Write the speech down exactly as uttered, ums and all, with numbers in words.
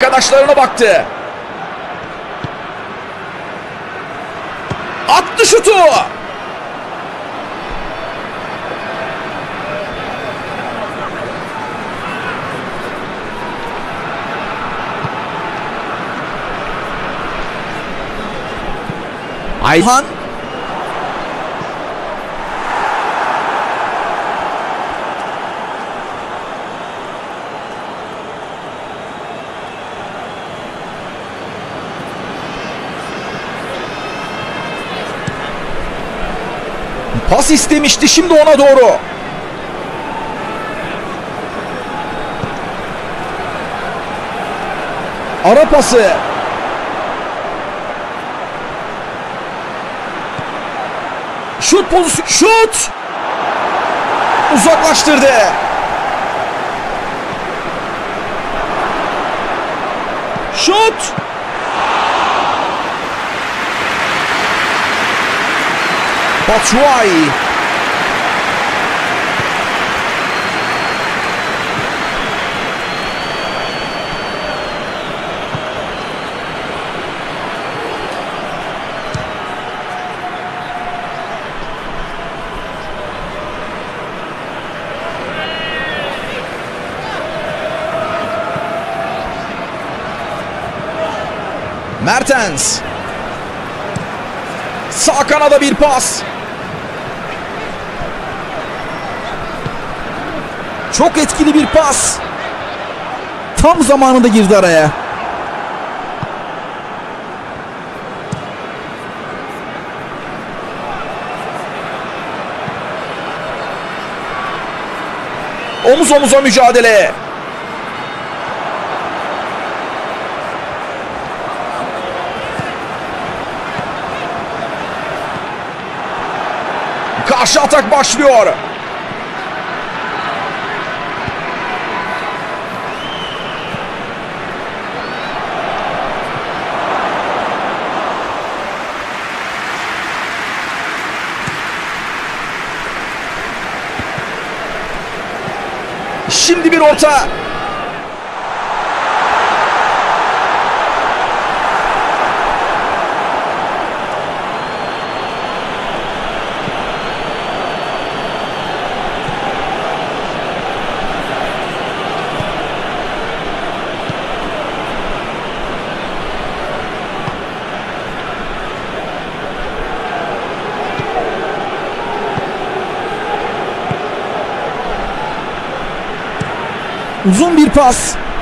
arkadaşlarına baktı. Attı şutu. Ayhan. Pas istemişti, şimdi ona doğru. Ara pası. Şut pozisyonu. Şut. Uzaklaştırdı. Şut. Batshuayi. Mertens. Sağ kanada bir pas. Çok etkili bir pas. Tam zamanında girdi araya. Omuz omuza mücadele. Karşı atak başlıyor. Şimdi bir orta. Uzun bir pas.